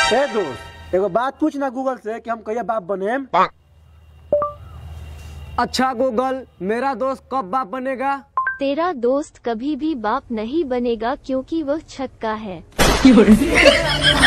ए दोस्त, एगो बात पूछ ना गूगल से कि हम कहिया बाप बने। अच्छा गूगल, मेरा दोस्त कब बाप बनेगा? तेरा दोस्त कभी भी बाप नहीं बनेगा क्योंकि वह छक्का है।